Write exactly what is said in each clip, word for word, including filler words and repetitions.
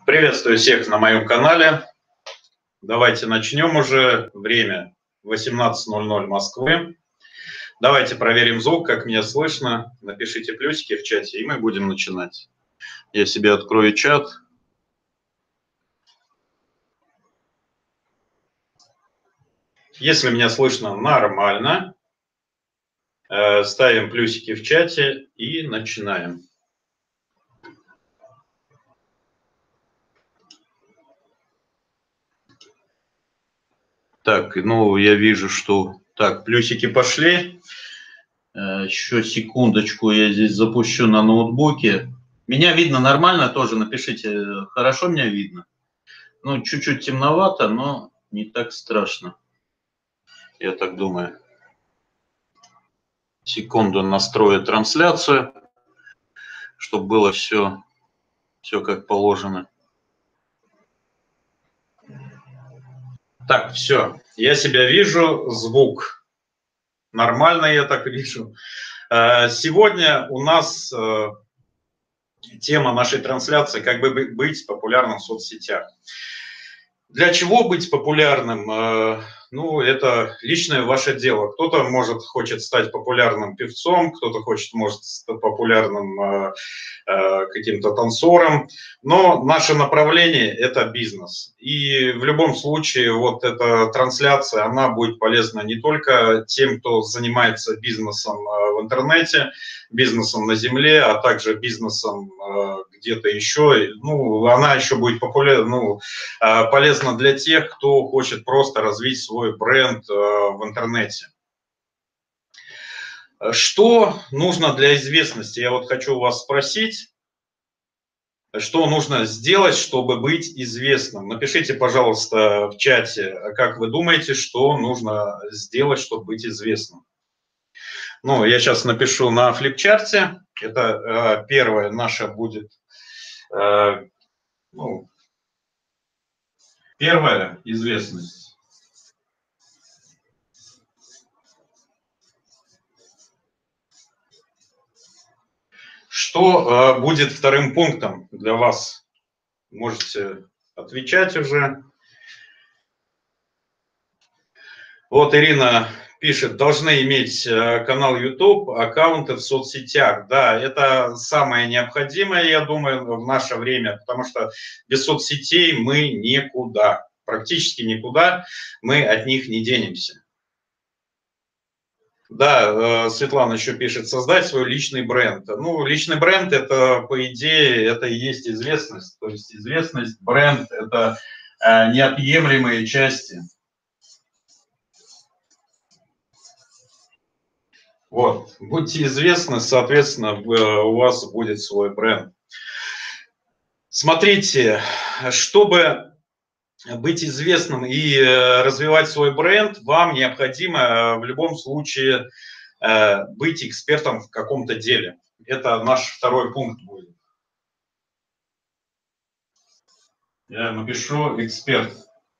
Приветствую всех на моем канале. Давайте начнем уже. Время восемнадцать ноль ноль Москвы. Давайте проверим звук, как меня слышно. Напишите плюсики в чате, и мы будем начинать. Я себе открою чат. Если меня слышно нормально, ставим плюсики в чате и начинаем. Так, ну я вижу, что... Так, плюсики пошли. Еще секундочку, я здесь запущу на ноутбуке. Меня видно нормально тоже? Напишите, хорошо меня видно? Ну, чуть-чуть темновато, но не так страшно. Я так думаю. Секунду, настрою трансляцию, чтобы было все, все как положено. Так, все. Я себя вижу, звук нормально, я так вижу. Сегодня у нас тема нашей трансляции «Как бы быть популярным в соцсетях». Для чего быть популярным? Ну, это личное ваше дело. Кто-то может, хочет стать популярным певцом, кто-то хочет, может стать популярным э, э, каким-то танцором. Но наше направление – это бизнес. И в любом случае вот эта трансляция, она будет полезна не только тем, кто занимается бизнесом в интернете, бизнесом на земле, а также бизнесом э, где-то еще. Ну, она еще будет популярна, ну, э, полезна для тех, кто хочет просто развить свой бренд э, в интернете. Что нужно для известности? Я вот хочу вас спросить, что нужно сделать, чтобы быть известным? Напишите, пожалуйста, в чате, как вы думаете, что нужно сделать, чтобы быть известным. Ну, я сейчас напишу на флипчарте. Это э, первое наше будет, э, ну, первая известность. Что э, будет вторым пунктом для вас? Можете отвечать уже. Вот Ирина пишет, должны иметь канал YouTube, аккаунты в соцсетях. Да, это самое необходимое, я думаю, в наше время, потому что без соцсетей мы никуда, практически никуда, мы от них не денемся. Да, Светлана еще пишет, создать свой личный бренд. Ну, личный бренд, это, по идее, это и есть известность. То есть известность, бренд, это неотъемлемые части. Вот, будьте известны, соответственно, у вас будет свой бренд. Смотрите, чтобы быть известным и развивать свой бренд, вам необходимо в любом случае быть экспертом в каком-то деле. Это наш второй пункт будет. Я напишу эксперт.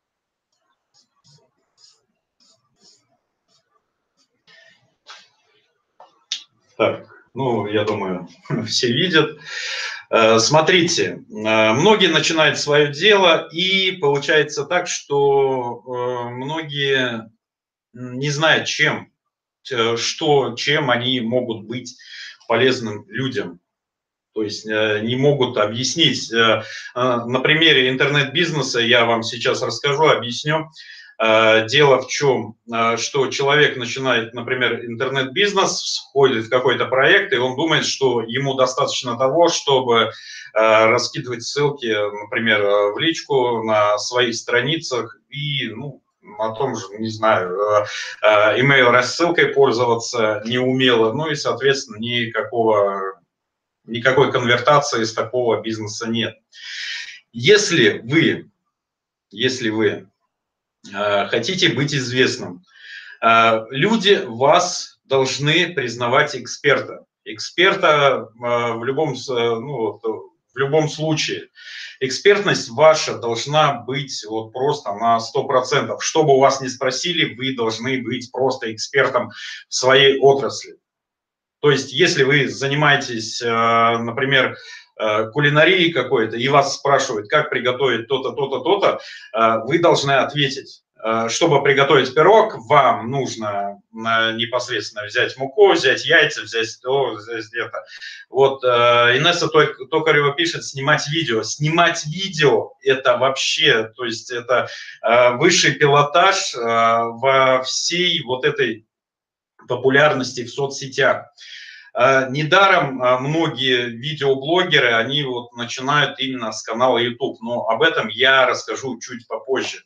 Так, ну, я думаю, все видят. Смотрите, многие начинают свое дело, и получается так, что многие не знают, чем, что, чем они могут быть полезным людям. То есть не могут объяснить. На примере интернет-бизнеса я вам сейчас расскажу, объясню. Дело в чем, что человек начинает, например, интернет-бизнес, входит в какой-то проект, и он думает, что ему достаточно того, чтобы раскидывать ссылки, например, в личку на своих страницах и, ну, на том же, не знаю, email-рассылкой пользоваться неумело, ну и, соответственно, никакого, никакой конвертации из такого бизнеса нет. Если вы, если вы хотите быть известным, люди вас должны признавать эксперта. Эксперта в любом, ну, в любом случае. Экспертность ваша должна быть вот просто на сто процентов. Что бы у вас ни спросили, вы должны быть просто экспертом в своей отрасли. То есть, если вы занимаетесь, например, кулинарии какой-то, и вас спрашивают, как приготовить то-то, то-то, то-то, вы должны ответить. Чтобы приготовить пирог, вам нужно непосредственно взять муку, взять яйца, взять то, взять это. Вот Инесса Токарева пишет, снимать видео. Снимать видео – это вообще, то есть это высший пилотаж во всей вот этой популярности в соцсетях. Недаром многие видеоблогеры, они вот начинают именно с канала YouTube, но об этом я расскажу чуть попозже.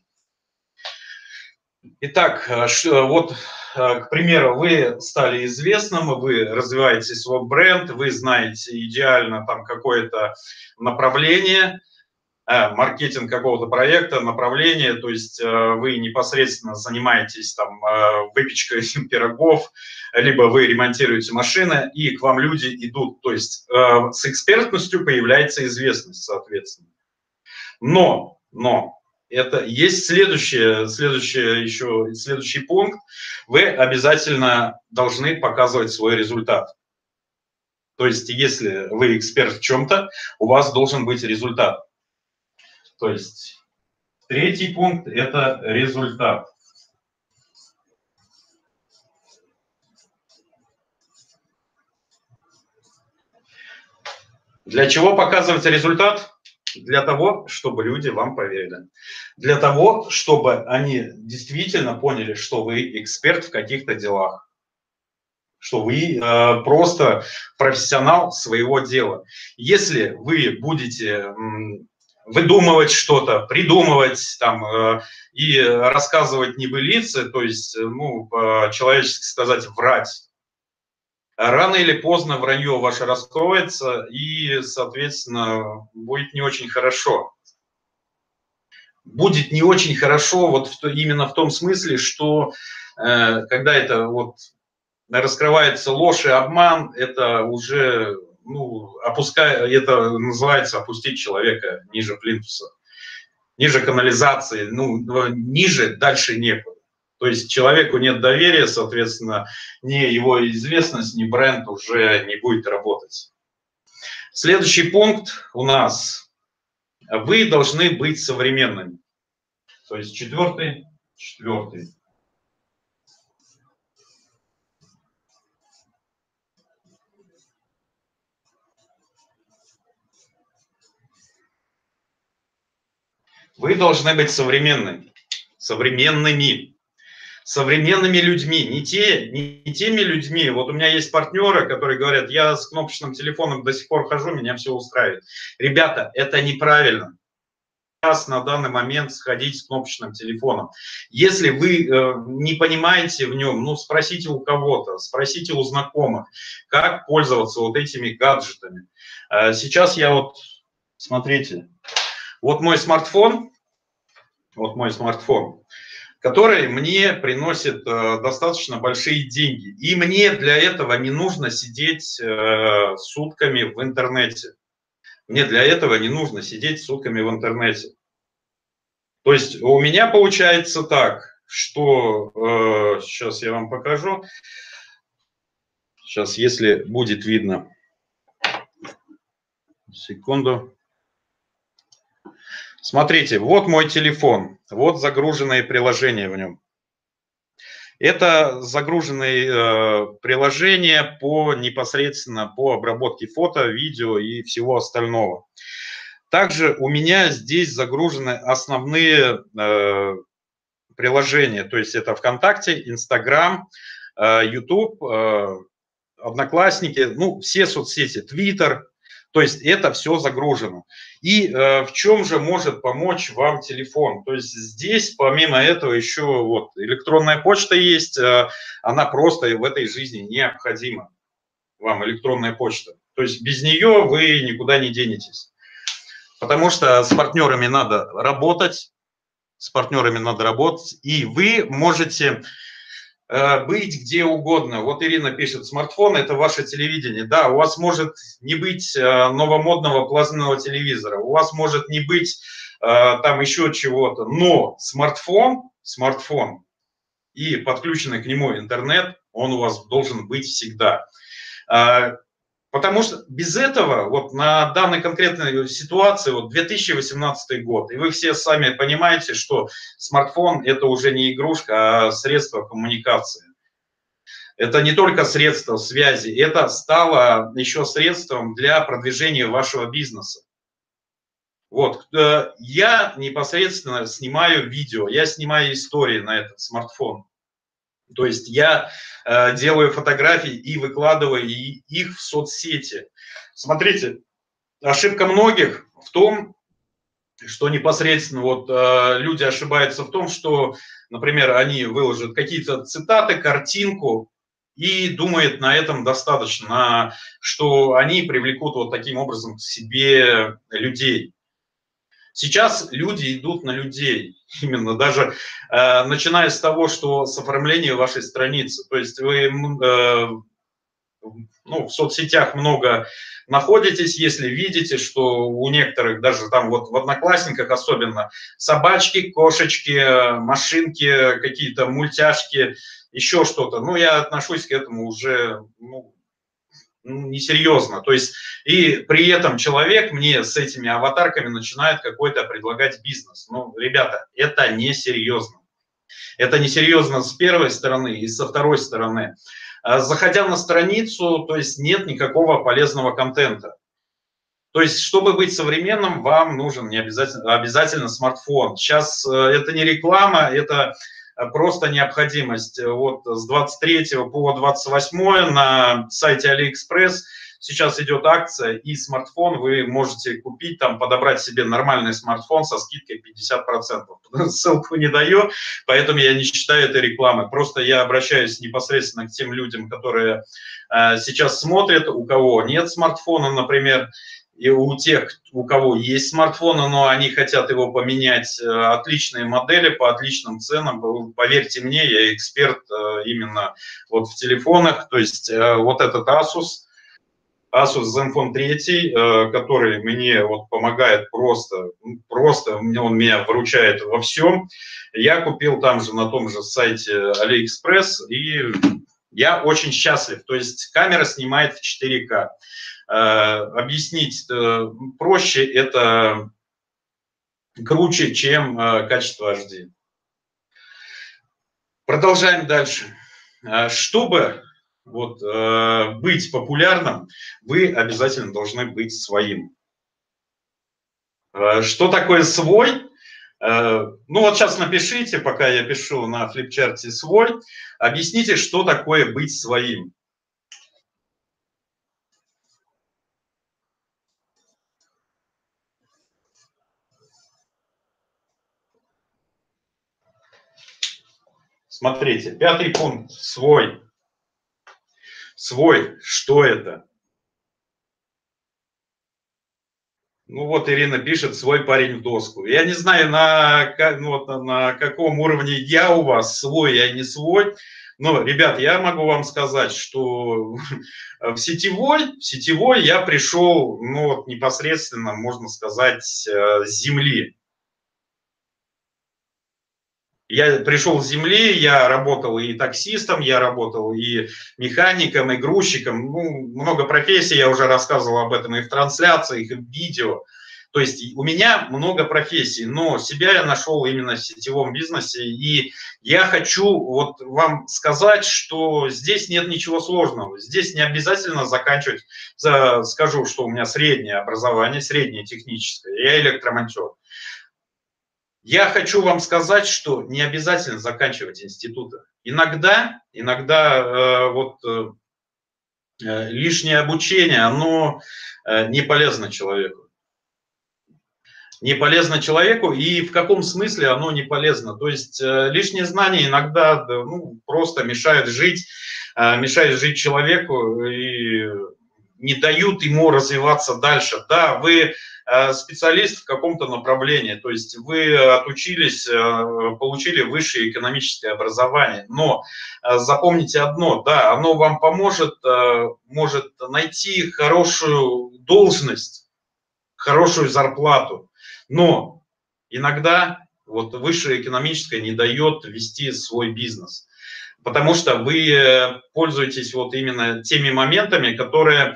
Итак, вот, к примеру, вы стали известным, вы развиваете свой бренд, вы знаете идеально там какое-то направление, маркетинг какого-то проекта, направление, то есть вы непосредственно занимаетесь там выпечкой пирогов, либо вы ремонтируете машины, и к вам люди идут, то есть с экспертностью появляется известность, соответственно. Но, но, это есть следующее, следующее еще, следующий пункт, вы обязательно должны показывать свой результат. То есть если вы эксперт в чем-то, у вас должен быть результат. То есть третий пункт – это результат. Для чего показывать результат? Для того, чтобы люди вам поверили. Для того, чтобы они действительно поняли, что вы эксперт в каких-то делах. Что вы э, просто профессионал своего дела. Если вы будете э, выдумывать что-то, придумывать там, э, и рассказывать небылицы, то есть, ну, по-человечески сказать, врать, рано или поздно вранье ваше раскроется, и, соответственно, будет не очень хорошо. Будет не очень хорошо вот в, именно в том смысле, что э, когда это вот раскрывается ложь и обман, это уже, ну, опуская, это называется опустить человека ниже плинтуса, ниже канализации, ну, ниже, дальше некуда. То есть человеку нет доверия, соответственно, ни его известность, ни бренд уже не будет работать. Следующий пункт у нас. Вы должны быть современными. То есть четвертый, четвертый. Вы должны быть современными. Современными. Современными людьми, не, те, не теми людьми. Вот у меня есть партнеры, которые говорят, я с кнопочным телефоном до сих пор хожу, меня все устраивает. Ребята, это неправильно. Сейчас на данный момент сходить с кнопочным телефоном. Если вы э, не понимаете в нем, ну спросите у кого-то, спросите у знакомых, как пользоваться вот этими гаджетами. Э, сейчас я вот, смотрите, вот мой смартфон, вот мой смартфон, который мне приносит э, достаточно большие деньги. И мне для этого не нужно сидеть э, сутками в интернете. Мне для этого не нужно сидеть сутками в интернете. То есть у меня получается так, что э, сейчас я вам покажу. Сейчас, если будет видно. Секунду. Смотрите, вот мой телефон, вот загруженные приложения в нем. Это загруженные э, приложения по непосредственно по обработке фото, видео и всего остального. Также у меня здесь загружены основные э, приложения, то есть это ВКонтакте, Инстаграм, э, Ютуб, э, Одноклассники, ну все соцсети, Твиттер. То есть это все загружено. И э, в чем же может помочь вам телефон? То есть здесь, помимо этого, еще вот электронная почта есть. Э, она просто в этой жизни необходима. Вам электронная почта. То есть без нее вы никуда не денетесь. Потому что с партнерами надо работать. С партнерами надо работать. И вы можете быть где угодно. Вот Ирина пишет, смартфон – это ваше телевидение. Да, у вас может не быть новомодного плазменного телевизора, у вас может не быть там еще чего-то, но смартфон, смартфон и подключенный к нему интернет, он у вас должен быть всегда. Потому что без этого, вот на данной конкретной ситуации, вот две тысячи восемнадцатый год, и вы все сами понимаете, что смартфон – это уже не игрушка, а средство коммуникации. Это не только средство связи, это стало еще средством для продвижения вашего бизнеса. Вот, я непосредственно снимаю видео, я снимаю истории на этот смартфон. То есть я э, делаю фотографии и выкладываю их в соцсети. Смотрите, ошибка многих в том, что непосредственно вот э, люди ошибаются в том, что, например, они выложат какие-то цитаты, картинку и думают, на этом достаточно, на, что они привлекут вот таким образом к себе людей. Сейчас люди идут на людей, именно даже э, начиная с того, что с оформления вашей страницы. То есть вы э, ну, в соцсетях много находитесь, если видите, что у некоторых, даже там вот в Одноклассниках особенно, собачки, кошечки, машинки, какие-то мультяшки, еще что-то. Ну, я отношусь к этому уже... Ну, несерьезно. То есть, и при этом человек мне с этими аватарками начинает какой-то предлагать бизнес. Ну, ребята, это несерьезно. Это несерьезно с первой стороны и со второй стороны. Заходя на страницу, то есть нет никакого полезного контента. То есть, чтобы быть современным, вам нужен не обязательно, обязательно смартфон. Сейчас это не реклама, это просто необходимость. Вот с двадцать третьего по двадцать восьмое на сайте Алиэкспресс сейчас идет акция, и смартфон вы можете купить, там подобрать себе нормальный смартфон со скидкой пятьдесят процентов. Ссылку не даю, поэтому я не считаю это рекламой. Просто я обращаюсь непосредственно к тем людям, которые э, сейчас смотрят, у кого нет смартфона, например, и у тех, у кого есть смартфоны, но они хотят его поменять, отличные модели по отличным ценам. Поверьте мне, я эксперт именно вот в телефонах. То есть вот этот Asus, Asus Zenfone три, который мне вот помогает просто, просто он меня выручает во всем. Я купил там же на том же сайте Алиэкспресс, и я очень счастлив. То есть камера снимает в четыре ка. Объяснить проще, это круче, чем качество эйч ди. Продолжаем дальше. Чтобы вот, быть популярным, вы обязательно должны быть своим. Что такое свой? Ну вот сейчас напишите, пока я пишу на флипчарте свой, объясните, что такое быть своим. Смотрите, пятый пункт, свой. Свой, что это? Ну вот Ирина пишет, свой парень в доску. Я не знаю, на, ну, вот, на каком уровне я у вас, свой, я не свой. Но, ребят, я могу вам сказать, что в сетевой, в сетевой я пришел, ну, вот непосредственно, можно сказать, с земли. Я пришел с земли, я работал и таксистом, я работал и механиком, и грузчиком. Ну, много профессий, я уже рассказывал об этом и в трансляциях, и в видео. То есть у меня много профессий, но себя я нашел именно в сетевом бизнесе. И я хочу вот вам сказать, что здесь нет ничего сложного. Здесь не обязательно заканчивать, скажу, что у меня среднее образование, среднее техническое, я электромонтер. Я хочу вам сказать, что не обязательно заканчивать институты. Иногда, иногда э, вот э, лишнее обучение, оно э, не полезно человеку. Не полезно человеку, и в каком смысле оно не полезно? То есть э, лишние знания иногда да, ну, просто мешают жить, э, мешают жить человеку и не дают ему развиваться дальше. Да, вы специалист в каком-то направлении, то есть вы отучились, получили высшее экономическое образование, но запомните одно, да, оно вам поможет, может найти хорошую должность, хорошую зарплату, но иногда вот высшее экономическое не дает вести свой бизнес, потому что вы пользуетесь вот именно теми моментами, которые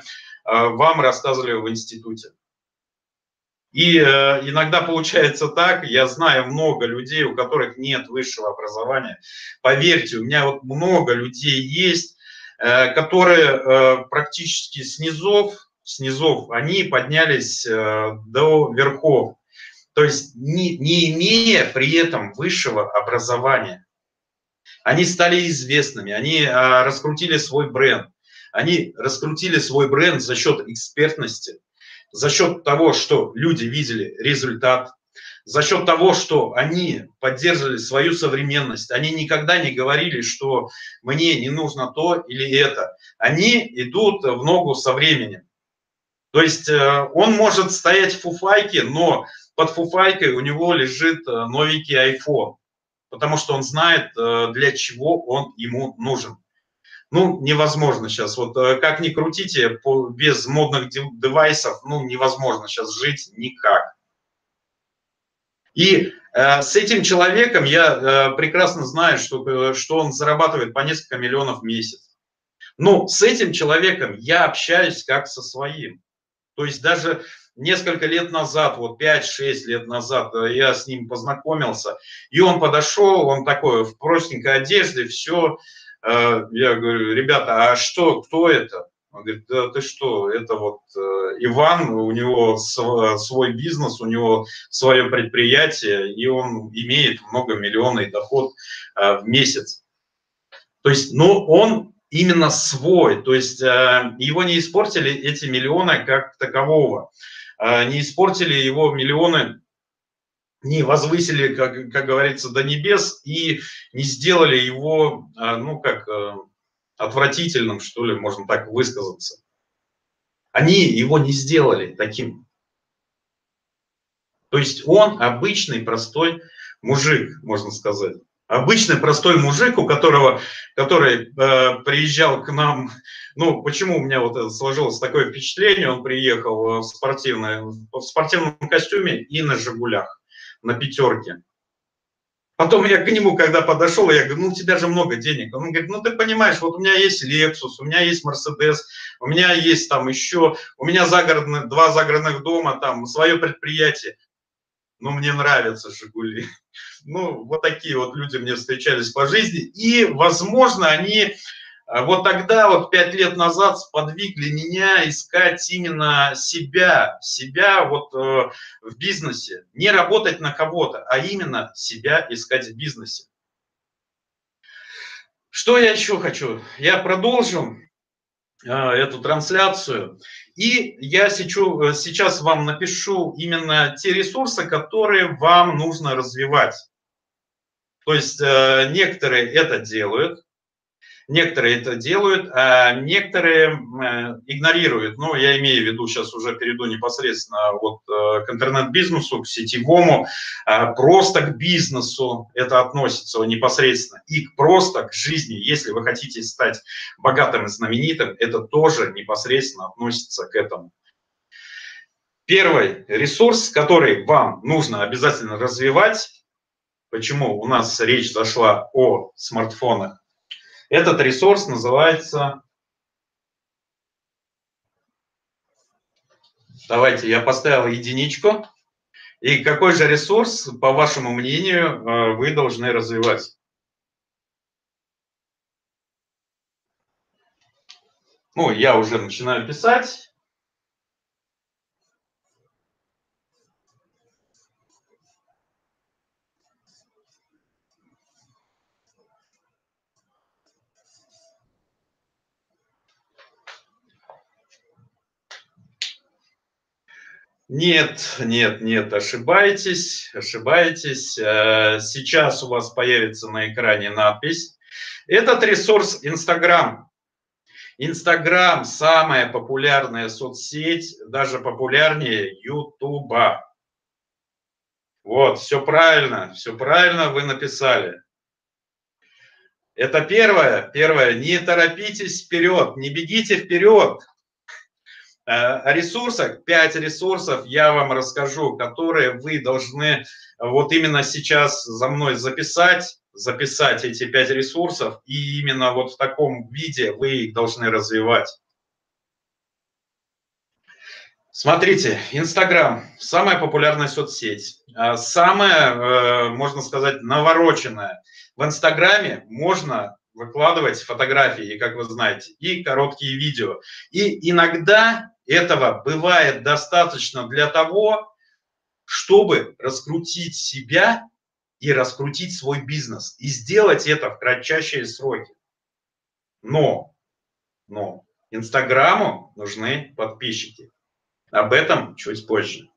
вам рассказывали в институте. И иногда получается так, я знаю много людей, у которых нет высшего образования. Поверьте, у меня вот много людей есть, которые практически с низов, с низов, они поднялись до верхов. То есть не, не имея при этом высшего образования. Они стали известными, они а, раскрутили свой бренд. Они раскрутили свой бренд за счет экспертности, за счет того, что люди видели результат, за счет того, что они поддерживали свою современность. Они никогда не говорили, что мне не нужно то или это. Они идут в ногу со временем. То есть он может стоять в фуфайке, но под фуфайкой у него лежит новенький айфон. Потому что он знает, для чего он ему нужен. Ну, невозможно сейчас. Вот как ни крутите, без модных девайсов, ну, невозможно сейчас жить никак. И э, с этим человеком я э, прекрасно знаю, что, что он зарабатывает по несколько миллионов в месяц. Но с этим человеком я общаюсь как со своим. То есть даже несколько лет назад, вот пять-шесть лет назад я с ним познакомился, и он подошел, он такой в простенькой одежде, все. Я говорю, ребята, а что, кто это? Он говорит, да ты что, это вот Иван, у него свой бизнес, у него свое предприятие, и он имеет многомиллионный доход в месяц. То есть, ну, он именно свой, то есть его не испортили эти миллионы как такового, не испортили его миллионы, не возвысили, как, как говорится, до небес и не сделали его, ну, как отвратительным, что ли, можно так высказаться. Они его не сделали таким. То есть он обычный, простой мужик, можно сказать. Обычный простой мужик, у которого, который э, приезжал к нам, ну, почему у меня вот это сложилось такое впечатление, он приехал в, спортивной, в спортивном костюме и на «Жигулях», на пятерке. Потом я к нему, когда подошел, я говорю, ну, у тебя же много денег. Он говорит, ну, ты понимаешь, вот у меня есть Lexus, у меня есть Mercedes, у меня есть там еще, у меня загородные, два загородных дома, там, свое предприятие. Ну, мне нравятся «Жигули». Ну, вот такие вот люди мне встречались по жизни. И, возможно, они вот тогда, вот пять лет назад, сподвигли меня искать именно себя. Себя вот э, в бизнесе. Не работать на кого-то, а именно себя искать в бизнесе. Что я еще хочу? Я продолжу э, эту трансляцию. И я сейчас, сейчас вам напишу именно те ресурсы, которые вам нужно развивать. То есть э, некоторые это делают, некоторые это делают, а некоторые э, игнорируют. Ну, я имею в виду, сейчас уже перейду непосредственно вот, э, к интернет-бизнесу, к сетевому, э, просто к бизнесу это относится непосредственно, и просто к жизни. Если вы хотите стать богатым и знаменитым, это тоже непосредственно относится к этому. Первый ресурс, который вам нужно обязательно развивать, почему у нас речь зашла о смартфонах, этот ресурс называется, давайте я поставил единичку, и какой же ресурс, по вашему мнению, вы должны развивать? Ну, я уже начинаю писать. Нет, нет, нет, ошибаетесь, ошибаетесь. Сейчас у вас появится на экране надпись. Этот ресурс Инстаграм. Инстаграм – самая популярная соцсеть, даже популярнее Ютуба. Вот, все правильно, все правильно вы написали. Это первое, первое, не торопитесь вперед, не бегите вперед. О ресурсах, пять ресурсов я вам расскажу, которые вы должны вот именно сейчас за мной записать, записать эти пять ресурсов, и именно вот в таком виде вы их должны развивать. Смотрите, Инстаграм – самая популярная соцсеть, самая, можно сказать, навороченная. В Инстаграме можно выкладывать фотографии, как вы знаете, и короткие видео. И иногда этого бывает достаточно для того, чтобы раскрутить себя и раскрутить свой бизнес. И сделать это в кратчайшие сроки. Но, но Инстаграму нужны подписчики. Об этом чуть позже.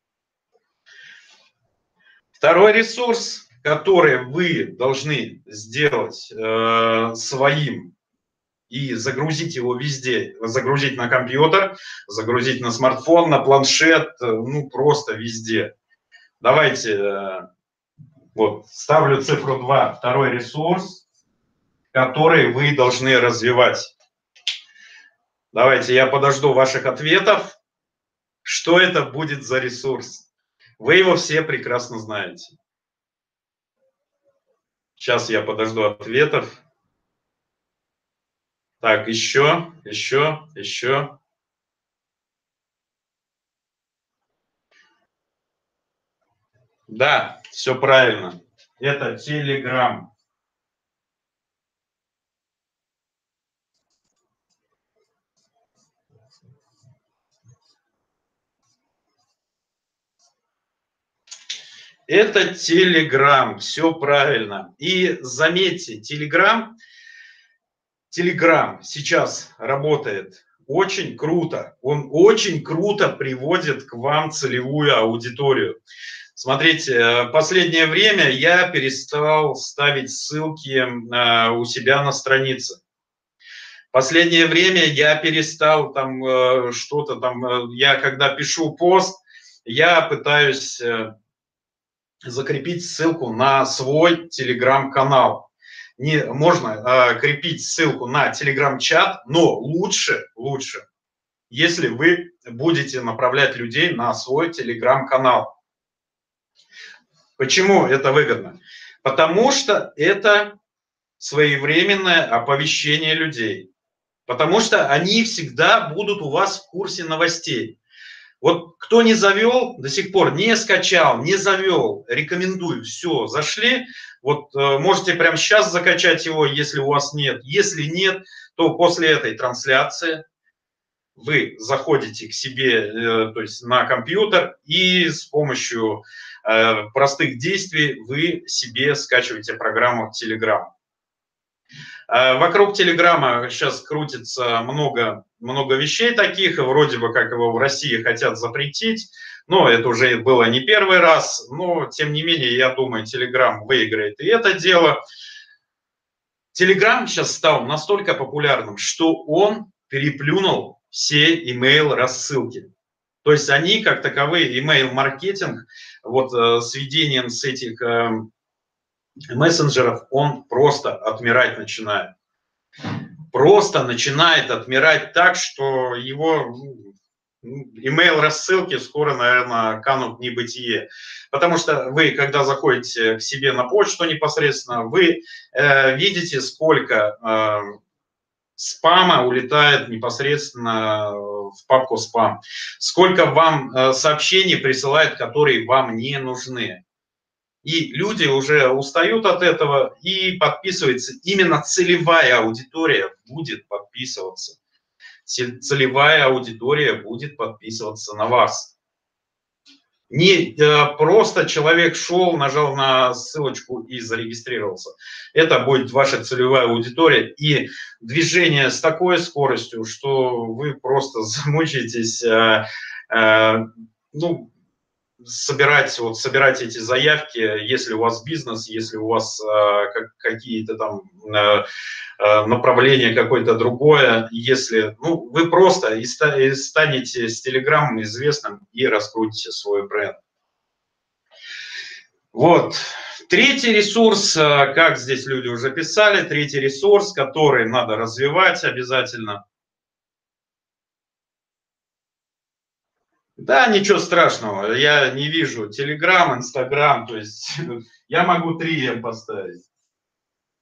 Второй ресурс, который вы должны сделать э, своим и загрузить его везде, загрузить на компьютер, загрузить на смартфон, на планшет, ну просто везде. Давайте, э, вот, ставлю цифру два, второй ресурс, который вы должны развивать. Давайте я подожду ваших ответов. Что это будет за ресурс? Вы его все прекрасно знаете. Сейчас я подожду ответов. Так, еще, еще, еще. Да, все правильно. Это Telegram. Это Telegram, все правильно. И заметьте, Telegram, Telegram сейчас работает очень круто. Он очень круто приводит к вам целевую аудиторию. Смотрите, последнее время я перестал ставить ссылки у себя на странице. Последнее время я перестал там что-то там, я когда пишу пост, я пытаюсь закрепить ссылку на свой телеграм-канал. Не, можно э, крепить ссылку на телеграм-чат, но лучше, лучше, если вы будете направлять людей на свой телеграм-канал. Почему это выгодно? Потому что это своевременное оповещение людей. Потому что они всегда будут у вас в курсе новостей. Вот кто не завел, до сих пор не скачал, не завел, рекомендую, все, зашли. Вот э, можете прямо сейчас закачать его, если у вас нет. Если нет, то после этой трансляции вы заходите к себе, э, то есть на компьютер, и с помощью э, простых действий вы себе скачиваете программу Telegram. Вокруг Телеграма сейчас крутится много, много вещей таких, вроде бы как его в России хотят запретить, но это уже было не первый раз, но тем не менее, я думаю, Телеграм выиграет и это дело. Телеграм сейчас стал настолько популярным, что он переплюнул все email-рассылки. То есть они, как таковые, email-маркетинг, вот с введением с этих мессенджеров, он просто отмирать начинает. Просто начинает отмирать так, что его email-рассылки скоро, наверное, канут в небытие. Потому что вы, когда заходите к себе на почту непосредственно, вы э, видите, сколько э, спама улетает непосредственно в папку спам. Сколько вам э, сообщений присылают, которые вам не нужны. И люди уже устают от этого и подписываются. Именно целевая аудитория будет подписываться. Целевая аудитория будет подписываться на вас. Не э, просто человек шел, нажал на ссылочку и зарегистрировался. Это будет ваша целевая аудитория. И движение с такой скоростью, что вы просто замучаетесь. Э, э, ну, собирать, вот, собирать эти заявки, если у вас бизнес, если у вас э, как, какие-то там э, э, направления какое-то другое, если, ну, вы просто и ста, и станете с Телеграмом известным и раскрутите свой бренд. Вот. Третий ресурс, как здесь люди уже писали, третий ресурс, который надо развивать обязательно. Да, ничего страшного, я не вижу Telegram, Instagram, то есть я могу три эм поставить.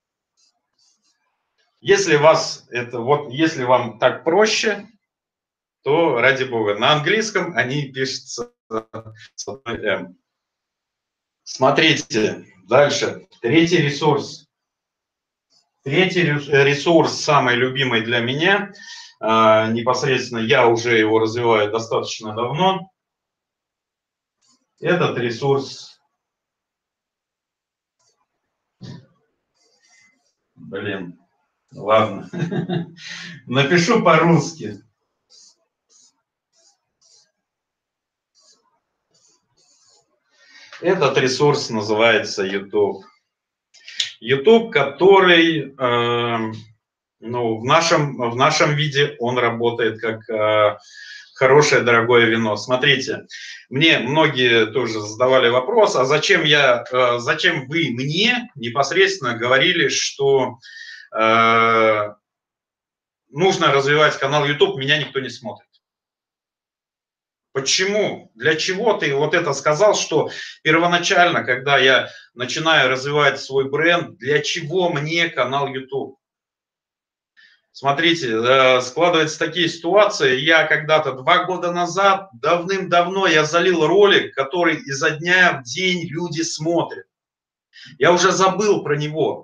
Если вас это, вот, если вам так проще, то ради бога. На английском они пишутся с одной «м». Смотрите, дальше. Третий ресурс. Третий ресурс, самый любимый для меня, непосредственно я уже его развиваю достаточно давно. Этот ресурс, блин, ладно, напишу по-русски. Этот ресурс называется YouTube. YouTube, который, э, ну, в нашем, в нашем виде он работает как э, хорошее дорогое вино. Смотрите, мне многие тоже задавали вопрос, а зачем я, э, зачем вы мне непосредственно говорили, что э, нужно развивать канал YouTube, меня никто не смотрит. Почему? Для чего ты вот это сказал, что первоначально, когда я начинаю развивать свой бренд, для чего мне канал YouTube? Смотрите, складываются такие ситуации. Я когда-то два года назад, давным-давно, я залил ролик, который изо дня в день люди смотрят. Я уже забыл про него.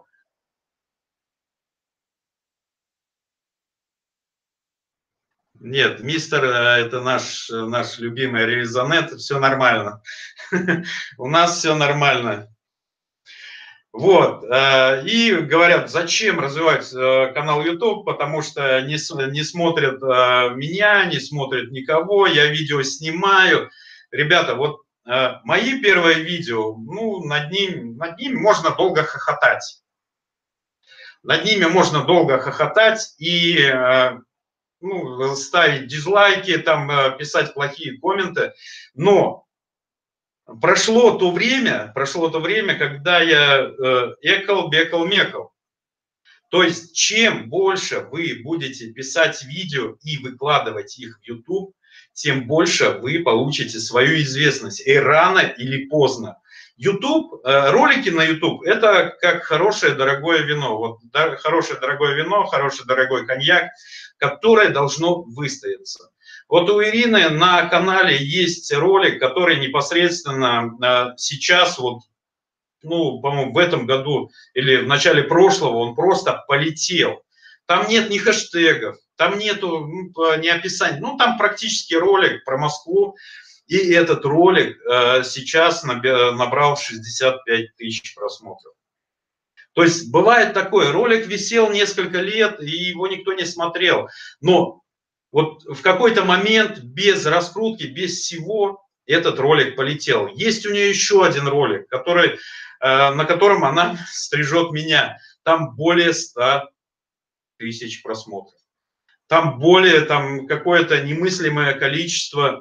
Нет, мистер, это наш, наш любимый Ревизонет, все нормально. У нас все нормально. Вот, и говорят, зачем развивать канал YouTube, потому что не, не смотрят меня, не смотрят никого, я видео снимаю. Ребята, вот мои первые видео, ну, над ним, над ними можно долго хохотать. Над ними можно долго хохотать и ну, ставить дизлайки, там, писать плохие комменты, но прошло то время, прошло то время, когда я э, экал, бекал, мекал. То есть, чем больше вы будете писать видео и выкладывать их в YouTube, тем больше вы получите свою известность. И рано или поздно. YouTube, э, ролики на YouTube, это как хорошее дорогое вино. Вот да, хорошее дорогое вино, хороший дорогой коньяк, которое должно выстояться. Вот у Ирины на канале есть ролик, который непосредственно сейчас, вот, ну, по-моему, в этом году или в начале прошлого он просто полетел. Там нет ни хэштегов, там нету ни описания. Ну, там практически ролик про Москву. И этот ролик э, сейчас набрал шестьдесят пять тысяч просмотров. То есть бывает такое, ролик висел несколько лет, и его никто не смотрел. Но вот в какой-то момент без раскрутки, без всего этот ролик полетел. Есть у нее еще один ролик, который, э, на котором она стрижет меня. Там более ста тысяч просмотров. Там более, там какое-то немыслимое количество,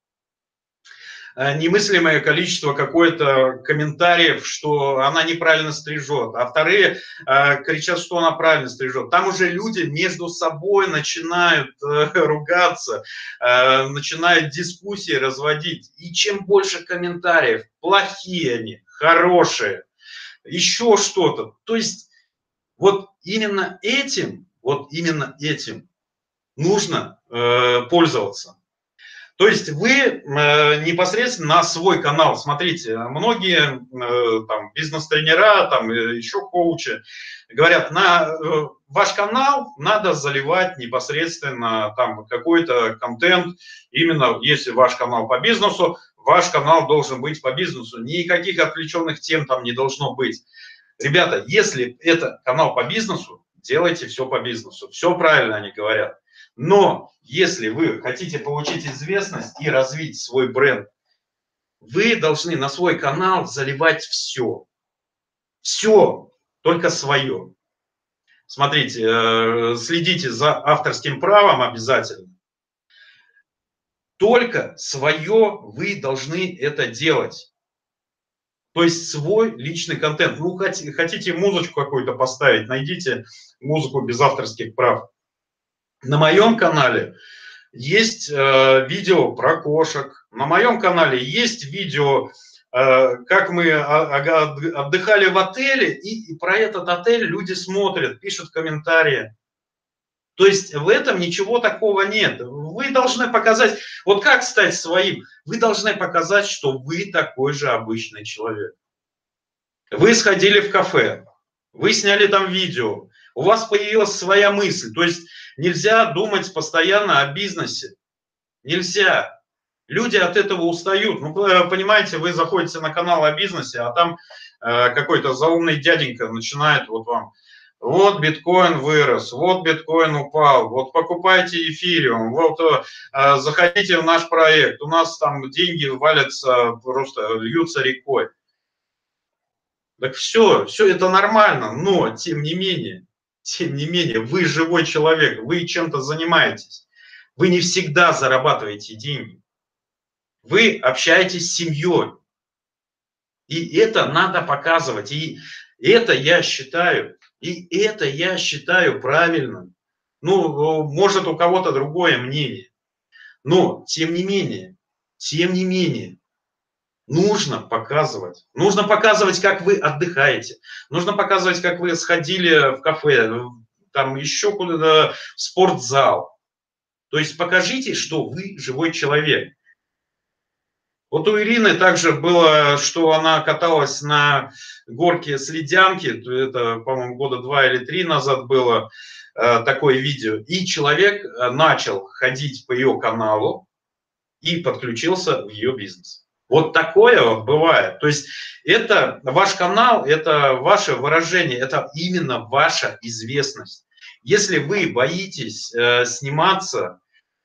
э, немыслимое количество какое-то комментариев, что она неправильно стрижет, а вторые э, кричат, что она правильно стрижет. Там уже люди между собой начинают э, ругаться, э, начинают дискуссии разводить. И чем больше комментариев, плохие они, хорошие, еще что-то. То есть вот именно этим, вот именно этим нужно э, пользоваться. То есть вы э, непосредственно на свой канал, смотрите, многие э, там бизнес-тренера, там еще коучи говорят, на э, ваш канал надо заливать непосредственно там какой-то контент, именно если ваш канал по бизнесу, ваш канал должен быть по бизнесу, никаких отвлеченных тем там не должно быть. Ребята, если это канал по бизнесу, делайте все по бизнесу, все правильно они говорят. Но если вы хотите получить известность и развить свой бренд, вы должны на свой канал заливать все. Все, только свое. Смотрите, следите за авторским правом обязательно. Только свое вы должны это делать. То есть свой личный контент. Ну, хотите музычку какую-то поставить, найдите музыку без авторских прав. На моем канале есть э, видео про кошек. На моем канале есть видео, э, как мы отдыхали в отеле, и, и про этот отель люди смотрят, пишут комментарии. То есть в этом ничего такого нет. вы должны показать, вот как стать своим? Вы должны показать, что вы такой же обычный человек. Вы сходили в кафе, вы сняли там видео, у вас появилась своя мысль. То есть нельзя думать постоянно о бизнесе. Нельзя. Люди от этого устают. Ну, понимаете, вы заходите на канал о бизнесе, а там э, какой-то заумный дяденька начинает вот вам: вот биткоин вырос, вот биткоин упал, вот покупайте эфириум, вот э, заходите в наш проект, у нас там деньги валятся, просто льются рекой. Так все, все это нормально, но тем не менее, тем не менее, вы живой человек, вы чем-то занимаетесь. Вы не всегда зарабатываете деньги. Вы общаетесь с семьей. И это надо показывать. И это я считаю, и это я считаю правильным. Ну, может, у кого-то другое мнение. Но, тем не менее, тем не менее, нужно показывать. Нужно показывать, как вы отдыхаете. Нужно показывать, как вы сходили в кафе, там еще куда-то, в спортзал. То есть покажите, что вы живой человек. Вот у Ирины также было, что она каталась на горке с ледянки, это, по-моему, года два или три назад было э, такое видео, и человек начал ходить по ее каналу и подключился в ее бизнес. Вот такое вот бывает. То есть это ваш канал, это ваше выражение, это именно ваша известность. Если вы боитесь э, сниматься,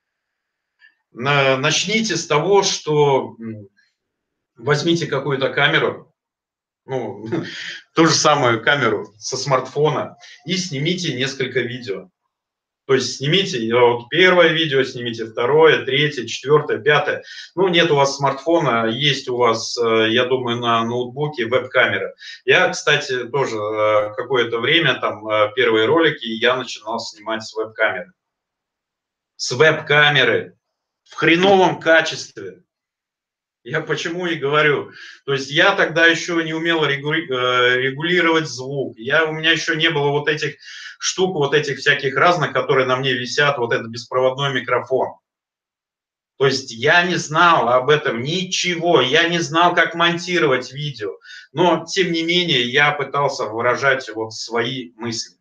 начните с того, что возьмите какую-то камеру, ну, ту же самую камеру со смартфона, и снимите несколько видео. То есть снимите вот первое видео, снимите второе, третье, четвертое, пятое. Ну, нет у вас смартфона, есть у вас, я думаю, на ноутбуке веб-камера. Я, кстати, тоже какое-то время, там, первые ролики я начинал снимать с веб-камеры. С веб-камеры. В хреновом качестве. Я почему и говорю. То есть я тогда еще не умел регулировать звук. Я, у меня еще не было вот этих штук, вот этих всяких разных, которые на мне висят, вот этот беспроводной микрофон. То есть я не знал об этом ничего, я не знал, как монтировать видео. Но, тем не менее, я пытался выражать вот свои мысли.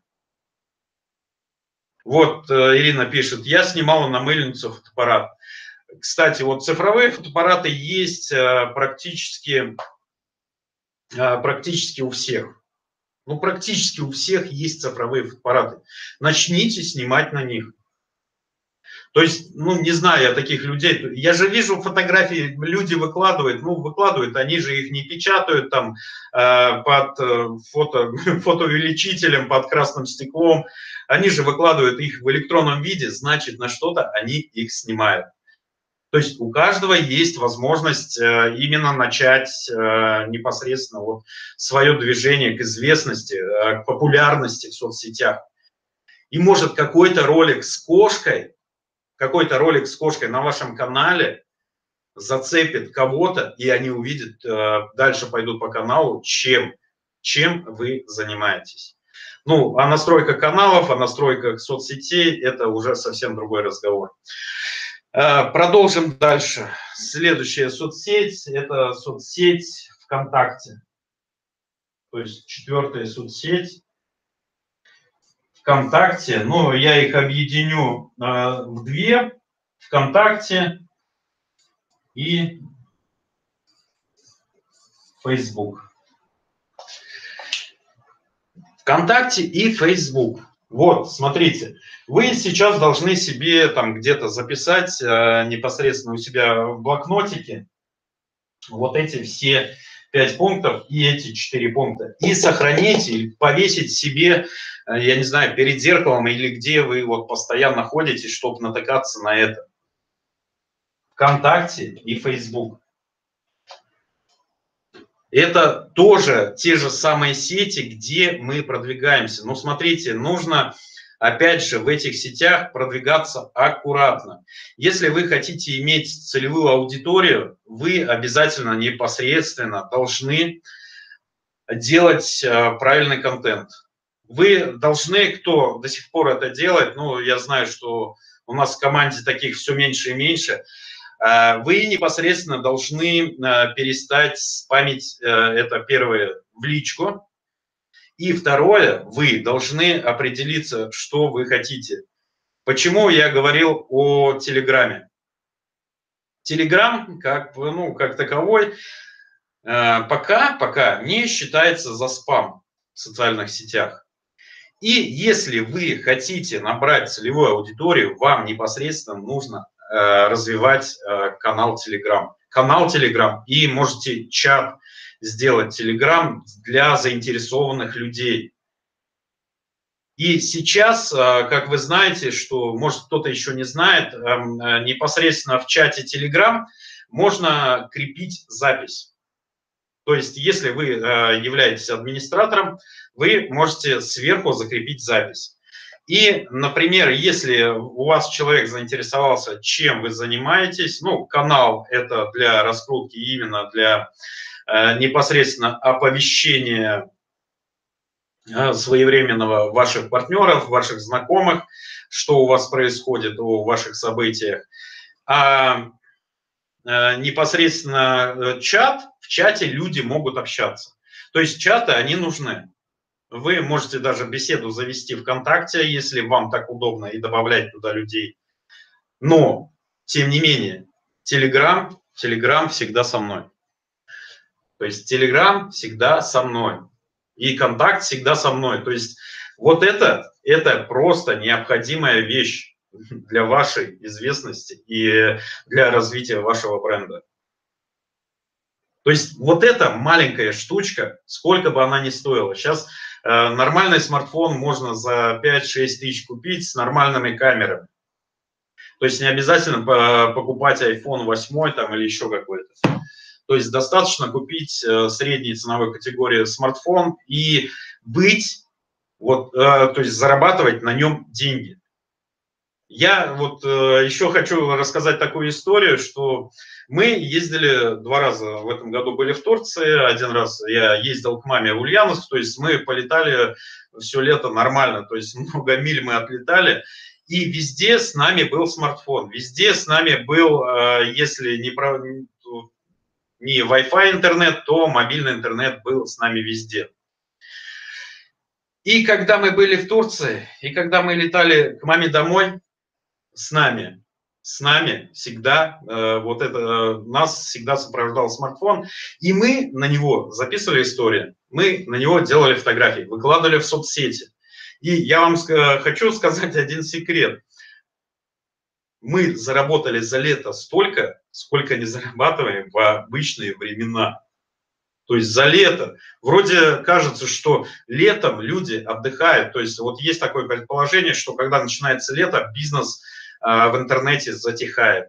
Вот Ирина пишет: я снимала на мыльницу фотоаппарат. Кстати, вот цифровые фотоаппараты есть практически, практически у всех. Ну, практически у всех есть цифровые фотоаппараты. Начните снимать на них. То есть, ну, не знаю я таких людей. Я же вижу фотографии, люди выкладывают, ну, выкладывают, они же их не печатают там э, под фото, фотоувеличителем, под красным стеклом. Они же выкладывают их в электронном виде, значит, на что-то они их снимают. То есть у каждого есть возможность э, именно начать э, непосредственно вот свое движение к известности, э, к популярности в соцсетях. И может какой-то ролик с кошкой, какой-то ролик с кошкой на вашем канале зацепит кого-то, и они увидят, э, дальше пойдут по каналу, чем, чем вы занимаетесь. Ну, а настройка каналов, а настройка соцсетей – это уже совсем другой разговор. Продолжим дальше. Следующая соцсеть – это соцсеть ВКонтакте. То есть четвертая соцсеть ВКонтакте. Ну, я их объединю в две. ВКонтакте и Facebook. ВКонтакте и Facebook. Вот, смотрите, вы сейчас должны себе там где-то записать э, непосредственно у себя в блокнотике вот эти все пять пунктов и эти четыре пункта. И сохранить, или повесить себе, э, я не знаю, перед зеркалом или где вы вот постоянно находитесь, чтобы натыкаться на это. ВКонтакте и Facebook. Это тоже те же самые сети, где мы продвигаемся. Но смотрите, нужно, опять же, в этих сетях продвигаться аккуратно. Если вы хотите иметь целевую аудиторию, вы обязательно непосредственно должны делать правильный контент. Вы должны, кто до сих пор это делает, ну, я знаю, что у нас в команде таких все меньше и меньше, вы непосредственно должны перестать спамить, это первое, в личку. И второе, вы должны определиться, что вы хотите. Почему я говорил о Телеграме? Телеграм, как, ну, как таковой, пока, пока не считается за спам в социальных сетях. И если вы хотите набрать целевую аудиторию, вам непосредственно нужно э, развивать э, канал Telegram. Канал Telegram и можете чат сделать Telegram для заинтересованных людей. И сейчас, э, как вы знаете, что, может, кто-то еще не знает, э, э, непосредственно в чате Telegram можно крепить запись. То есть, если вы э, являетесь администратором, вы можете сверху закрепить запись. И, например, если у вас человек заинтересовался, чем вы занимаетесь, ну, канал это для раскрутки, именно для э, непосредственно оповещения э, своевременного ваших партнеров, ваших знакомых, что у вас происходит, о ваших событиях. А э, непосредственно чат, в чате люди могут общаться. То есть чаты, они нужны. Вы можете даже беседу завести ВКонтакте, если вам так удобно, и добавлять туда людей. Но, тем не менее, Telegram, Telegram всегда со мной. То есть Telegram всегда со мной. И контакт всегда со мной. То есть вот это, это просто необходимая вещь для вашей известности и для развития вашего бренда. То есть вот эта маленькая штучка, сколько бы она ни стоила. Сейчас э, нормальный смартфон можно за пять-шесть тысяч купить с нормальными камерами. То есть не обязательно покупать айфон восемь там, или еще какой-то. То есть достаточно купить э, средней ценовой категории смартфон и быть, вот, э, то есть зарабатывать на нем деньги. Я вот э, еще хочу рассказать такую историю, что мы ездили два раза в этом году, были в Турции, один раз я ездил к маме в Ульяновск, то есть мы полетали все лето нормально, то есть много миль мы отлетали, и везде с нами был смартфон, везде с нами был, э, если не, про, не Wi-Fi интернет, то мобильный интернет был с нами везде. И когда мы были в Турции, и когда мы летали к маме домой, с нами, с нами всегда, э, вот это, э, нас всегда сопровождал смартфон, и мы на него записывали истории, мы на него делали фотографии, выкладывали в соцсети. И я вам э, хочу сказать один секрет. Мы заработали за лето столько, сколько не зарабатываем в обычные времена. То есть за лето. Вроде кажется, что летом люди отдыхают. То есть вот есть такое предположение, что когда начинается лето, бизнес э, в интернете затихает.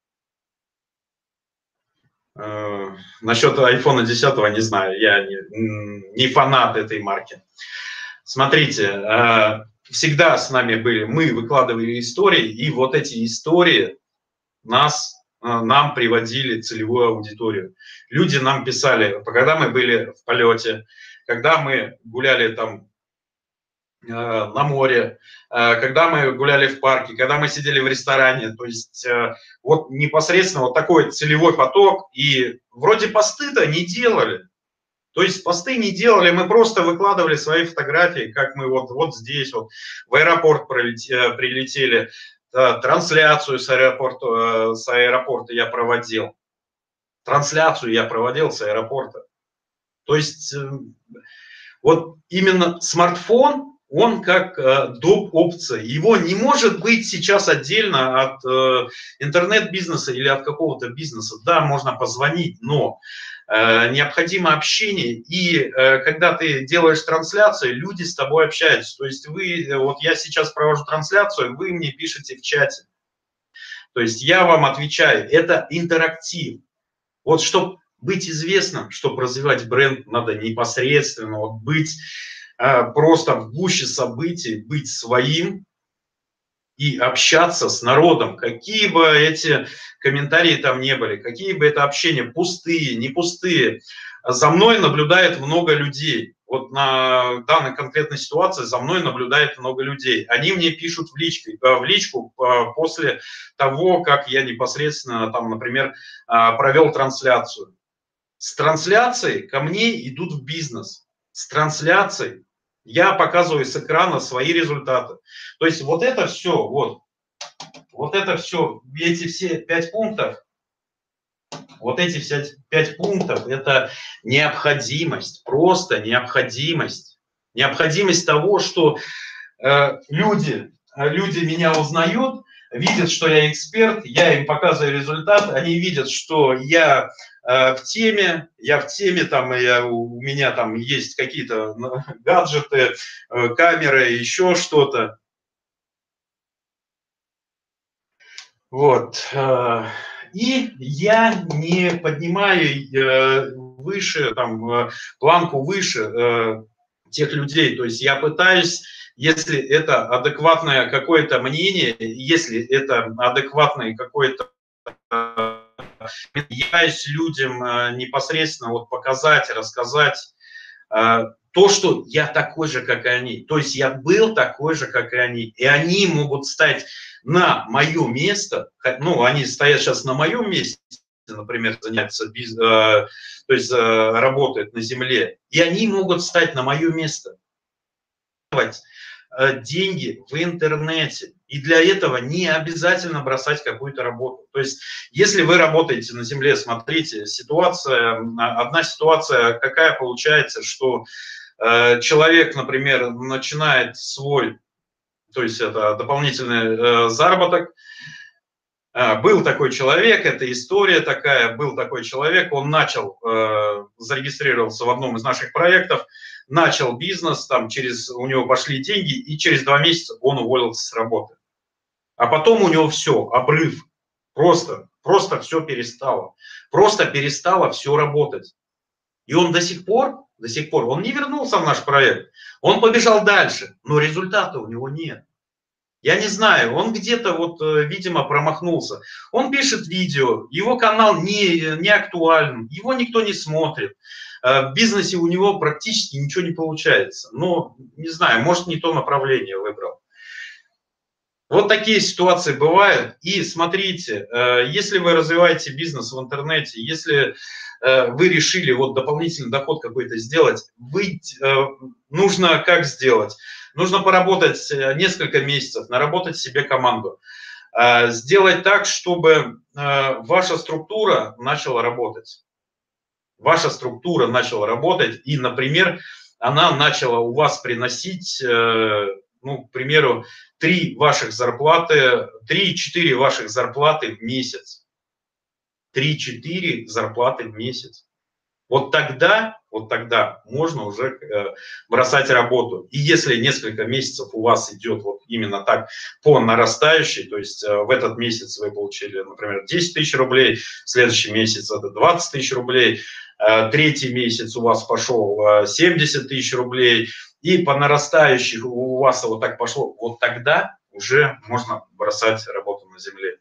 Э, насчет айфона десятого не знаю, я не, не фанат этой марки. Смотрите, э, всегда с нами были, мы выкладывали истории, и вот эти истории нас... нам приводили целевую аудиторию. Люди нам писали, когда мы были в полете, когда мы гуляли там э, на море, э, когда мы гуляли в парке, когда мы сидели в ресторане. То есть э, вот непосредственно вот такой целевой поток. И вроде посты-то не делали. То есть посты не делали, мы просто выкладывали свои фотографии, как мы вот, вот здесь вот в аэропорт пролетели, прилетели. Трансляцию с аэропорта, с аэропорта я проводил. Трансляцию я проводил с аэропорта. То есть вот именно смартфон, он как доп. Опция. Его не может быть сейчас отдельно от интернет-бизнеса или от какого-то бизнеса. Да, можно позвонить, но необходимо общение, и когда ты делаешь трансляцию, люди с тобой общаются. То есть вы, вот я сейчас провожу трансляцию, вы мне пишете в чате. То есть я вам отвечаю, это интерактив. Вот чтобы быть известным, чтобы развивать бренд, надо непосредственно вот быть просто в гуще событий, быть своим и общаться с народом, какие бы эти комментарии там не были, какие бы это общения, пустые, не пустые. За мной наблюдает много людей. вот на данной конкретной ситуации за мной наблюдает много людей. Они мне пишут в, личке, в личку после того, как я непосредственно, там, например, провел трансляцию. С трансляцией ко мне идут в бизнес. С трансляцией я показываю с экрана свои результаты. То есть вот это все, вот, вот это все, эти все пять пунктов, вот эти все пять пунктов, это необходимость, просто необходимость. Необходимость того, что э, люди, люди меня узнают, видят, что я эксперт, я им показываю результат, они видят, что я э, в теме, я в теме, там, я, у меня там есть какие-то гаджеты, э, камеры, еще что-то. Вот. Э, и я не поднимаю выше, там, планку выше тех людей. То есть я пытаюсь, если это адекватное какое-то мнение, если это адекватное какое-то, я пытаюсь людям непосредственно вот показать, рассказать то, что я такой же, как и они. То есть я был такой же, как и они. И они могут стать на мое место, ну, они стоят сейчас на моем месте, например, заняться бизнес, э, то есть э, работают на земле, и они могут стать на мое место. Э, деньги в интернете. И для этого не обязательно бросать какую-то работу. То есть, если вы работаете на земле, смотрите, ситуация, одна ситуация какая получается, что э, человек, например, начинает свой, то есть это дополнительный э, заработок. А, был такой человек, это история такая, был такой человек, он начал, э, зарегистрировался в одном из наших проектов, начал бизнес, там через, у него пошли деньги, и через два месяца он уволился с работы. А потом у него все, обрыв, просто, просто все перестало, просто перестало все работать. И он до сих пор, до сих пор, он не вернулся в наш проект, он побежал дальше, но результата у него нет. Я не знаю, он где-то вот, видимо, промахнулся. Он пишет видео, его канал не, не актуален, его никто не смотрит. В бизнесе у него практически ничего не получается. Но, не знаю, может, не то направление выбрал. Вот такие ситуации бывают. И смотрите, если вы развиваете бизнес в интернете, если вы решили вот дополнительный доход какой-то сделать, вы, нужно как сделать? Нужно поработать несколько месяцев, наработать себе команду, сделать так, чтобы ваша структура начала работать. Ваша структура начала работать, и, например, она начала у вас приносить, ну, к примеру, три ваших зарплаты, три-четыре ваших зарплаты в месяц. три-четыре зарплаты в месяц. Вот тогда, вот тогда можно уже бросать работу. И если несколько месяцев у вас идет вот именно так по нарастающей, то есть в этот месяц вы получили, например, десять тысяч рублей, в следующий месяц это двадцать тысяч рублей, третий месяц у вас пошел семьдесят тысяч рублей, и по нарастающей у вас вот так пошло, вот тогда уже можно бросать работу на земле.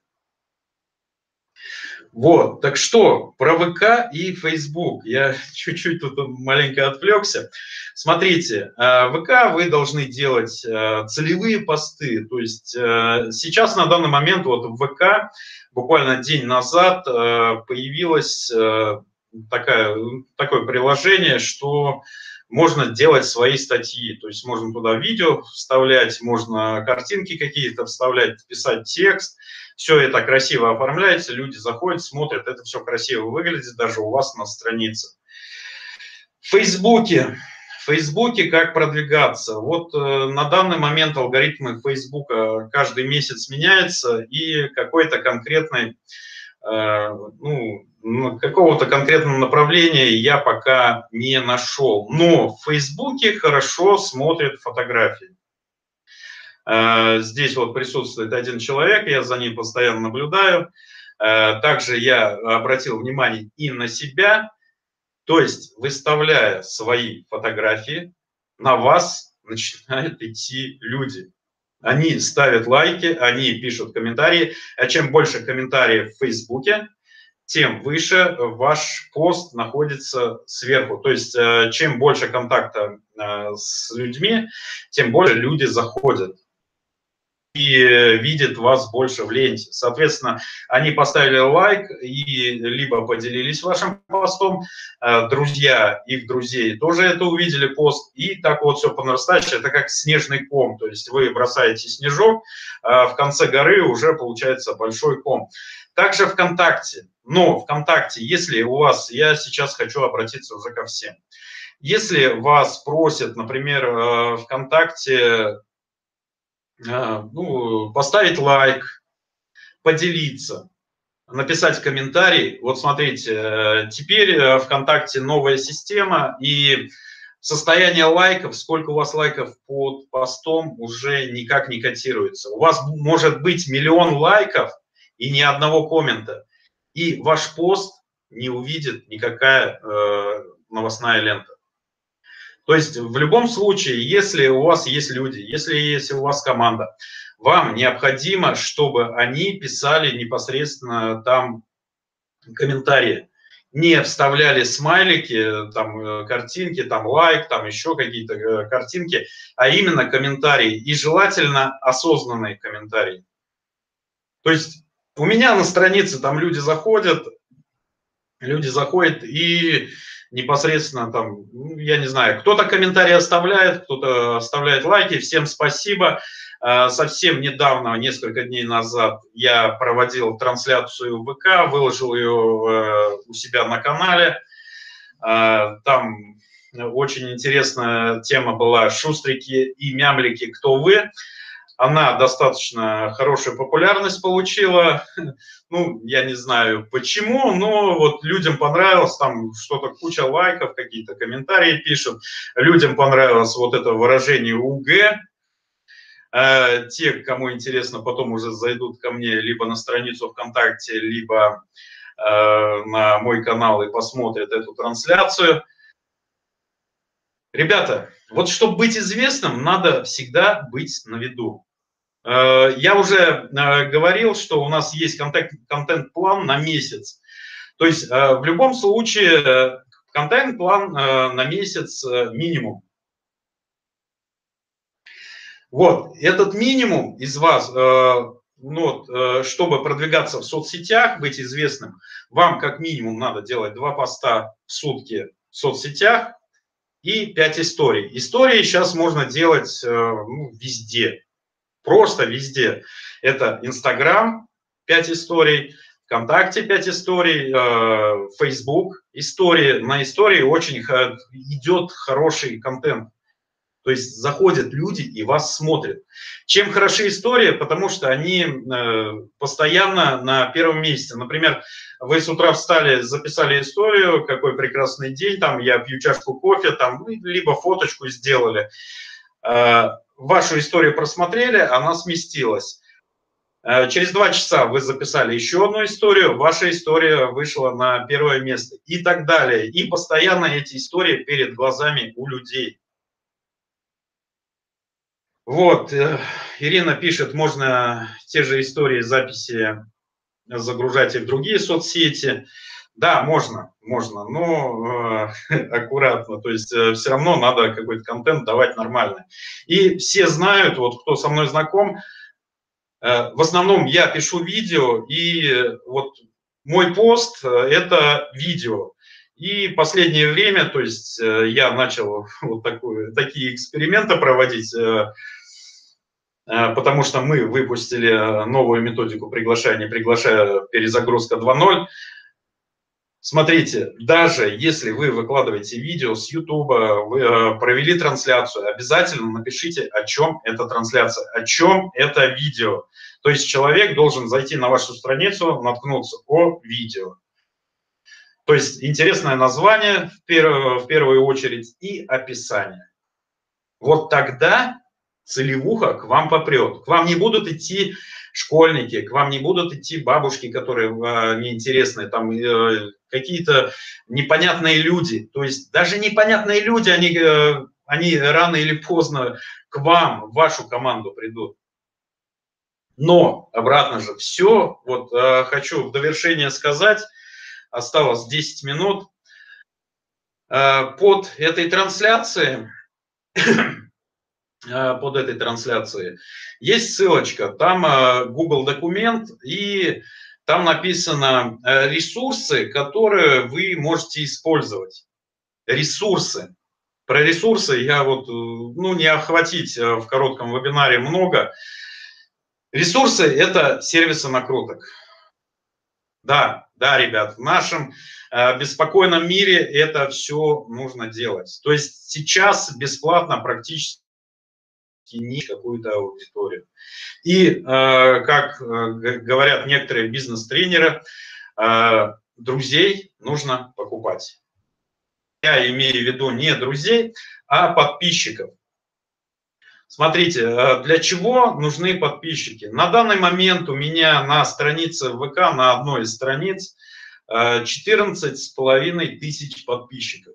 Вот, так что, про ВК и Facebook. Я чуть-чуть тут маленько отвлекся. Смотрите, ВК вы должны делать целевые посты. То есть сейчас на данный момент вот в ВК буквально день назад появилось такая, такое приложение, что можно делать свои статьи. То есть можно туда видео вставлять, можно картинки какие-то вставлять, писать текст. Все это красиво оформляется, люди заходят, смотрят, это все красиво выглядит даже у вас на странице. В Фейсбуке. В Фейсбуке как продвигаться? Вот э, на данный момент алгоритмы Фейсбука каждый месяц меняются, и какой-то конкретный, э, ну, какого-то конкретного направления я пока не нашел. Но в Фейсбуке хорошо смотрят фотографии. Здесь вот присутствует один человек, я за ним постоянно наблюдаю. Также я обратил внимание и на себя. То есть, выставляя свои фотографии, на вас начинают идти люди. Они ставят лайки, они пишут комментарии. А чем больше комментариев в Фейсбуке, тем выше ваш пост находится сверху. То есть чем больше контакта с людьми, тем больше люди заходят и видят вас больше в ленте. Соответственно, они поставили лайк и либо поделились вашим постом, друзья их друзей тоже это увидели, пост, и так вот все по нарастающей. Это как снежный ком, то есть вы бросаете снежок, а в конце горы уже получается большой ком. Также ВКонтакте. Но ВКонтакте, если у вас, я сейчас хочу обратиться уже ко всем, если вас просят, например, ВКонтакте, ну, поставить лайк, поделиться, написать комментарий. Вот смотрите, теперь ВКонтакте новая система, и состояние лайков, сколько у вас лайков под постом, уже никак не котируется. У вас может быть миллион лайков и ни одного коммента, и ваш пост не увидит никакая э, новостная лента. То есть в любом случае, если у вас есть люди, если есть у вас команда, вам необходимо, чтобы они писали непосредственно там комментарии, не вставляли смайлики, там картинки, там лайк, там еще какие-то картинки, а именно комментарии, и желательно осознанные комментарии. То есть у меня на странице там люди заходят, люди заходят и непосредственно там, я не знаю, кто-то комментарии оставляет, кто-то оставляет лайки, всем спасибо. Совсем недавно, несколько дней назад, я проводил трансляцию в ВК, выложил ее у себя на канале. Там очень интересная тема была «Шустрики и мямлики, кто вы?». Она достаточно хорошую популярность получила. Ну, я не знаю почему, но вот людям понравилось, там что-то, куча лайков, какие-то комментарии пишут. Людям понравилось вот это выражение УГ. Те, кому интересно, потом уже зайдут ко мне либо на страницу ВКонтакте, либо на мой канал и посмотрят эту трансляцию. Ребята, вот чтобы быть известным, надо всегда быть на виду. Я уже говорил, что у нас есть контент-план на месяц. То есть в любом случае контент-план на месяц минимум. Вот, этот минимум из вас, ну, чтобы продвигаться в соцсетях, быть известным, вам как минимум надо делать два поста в сутки в соцсетях и пять историй. Истории сейчас можно делать ну, везде. Просто везде. Это Инстаграм, пять историй, ВКонтакте пять историй, Фейсбук истории. На истории очень идет хороший контент. То есть заходят люди и вас смотрят. Чем хороши истории? Потому что они постоянно на первом месте. Например, вы с утра встали, записали историю, какой прекрасный день, там я пью чашку кофе, там, либо фоточку сделали. Вашу историю просмотрели, она сместилась. Через два часа вы записали еще одну историю, ваша история вышла на первое место и так далее. И постоянно эти истории перед глазами у людей. Вот, Ирина пишет, можно те же истории, записи загружать и в другие соцсети. Да, можно, можно, но э, аккуратно, то есть э, все равно надо какой-то контент давать нормальный. И все знают, вот кто со мной знаком, э, в основном я пишу видео, и вот мой пост э, – это видео. И последнее время, то есть э, я начал вот такую, такие эксперименты проводить, э, э, потому что мы выпустили новую методику приглашения, приглашая перезагрузка два ноль. Смотрите, даже если вы выкладываете видео с YouTube, вы провели трансляцию, обязательно напишите, о чем эта трансляция, о чем это видео. То есть человек должен зайти на вашу страницу, наткнуться о видео. То есть интересное название в первую, в первую очередь и описание. Вот тогда целевуха к вам попрет. К вам не будут идти школьники, к вам не будут идти бабушки, которые э, неинтересные, там э, какие-то непонятные люди. То есть даже непонятные люди, они, э, они рано или поздно к вам, в вашу команду придут. Но обратно же все, вот э, хочу в довершение сказать, осталось десять минут. Под этой трансляцией, под этой трансляцией есть ссылочка, там Google документ, и там написано ресурсы, которые вы можете использовать. Ресурсы. Про ресурсы я вот, ну, не охватить в коротком вебинаре много. Ресурсы – это сервисы накруток. Да, да, ребят, в нашем э, беспокойном мире это все нужно делать. То есть сейчас бесплатно практически не какую-то аудиторию. И, э, как э, говорят некоторые бизнес-тренеры, э, друзей нужно покупать. Я имею в виду не друзей, а подписчиков. Смотрите, для чего нужны подписчики? На данный момент у меня на странице ВК, на одной из страниц, четырнадцать с половиной тысяч подписчиков.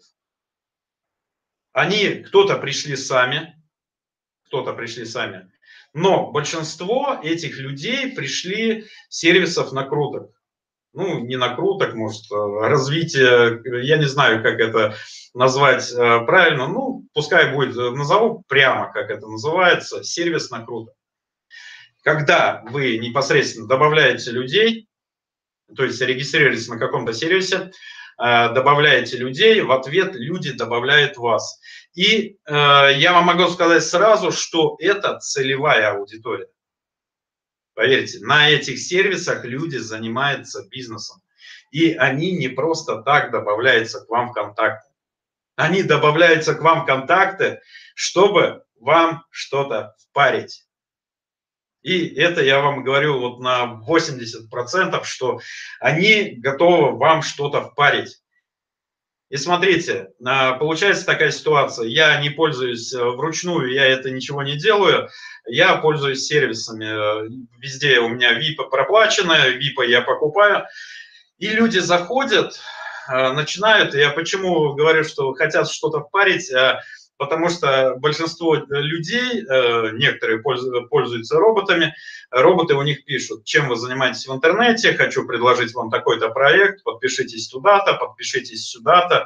Они, кто-то пришли сами, кто-то пришли сами, но большинство этих людей пришли с сервисов накруток. Ну, не накруток, может, развитие, я не знаю, как это назвать правильно, ну, пускай будет, назову прямо, как это называется, сервис накруток. Когда вы непосредственно добавляете людей, то есть регистрируетесь на каком-то сервисе, добавляете людей, в ответ люди добавляют вас. И э, я вам могу сказать сразу, что это целевая аудитория. Поверьте, на этих сервисах люди занимаются бизнесом. И они не просто так добавляются к вам в контакты. Они добавляются к вам в контакты, чтобы вам что-то впарить. И это я вам говорю вот на восемьдесят процентов, что они готовы вам что-то впарить. И смотрите, получается такая ситуация, я не пользуюсь вручную, я это ничего не делаю, я пользуюсь сервисами, везде у меня ви ай пи проплачено, ви ай пи я покупаю, и люди заходят, начинают, я почему говорю, что хотят что-то впарить, потому что большинство людей, некоторые пользуются роботами, роботы у них пишут, чем вы занимаетесь в интернете, хочу предложить вам такой-то проект, подпишитесь туда-то, подпишитесь сюда-то.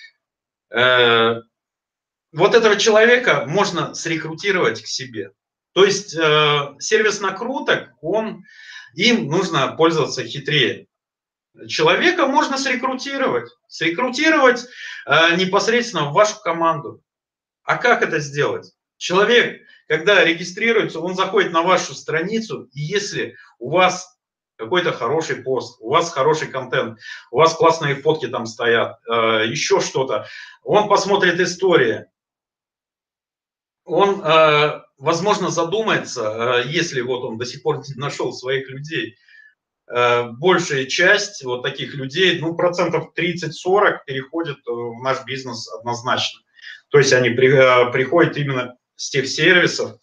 Вот этого человека можно срекрутировать к себе. То есть сервис накруток, он, им нужно пользоваться хитрее. Человека можно срекрутировать, срекрутировать непосредственно в вашу команду. А как это сделать? Человек, когда регистрируется, он заходит на вашу страницу, и если у вас какой-то хороший пост, у вас хороший контент, у вас классные фотки там стоят, э, еще что-то, он посмотрит истории, он, э, возможно, задумается, э, если вот он до сих пор не нашел своих людей, э, большая часть вот таких людей, ну, процентов тридцать-сорок переходит в наш бизнес однозначно. То есть они при, приходят именно с тех сервисов,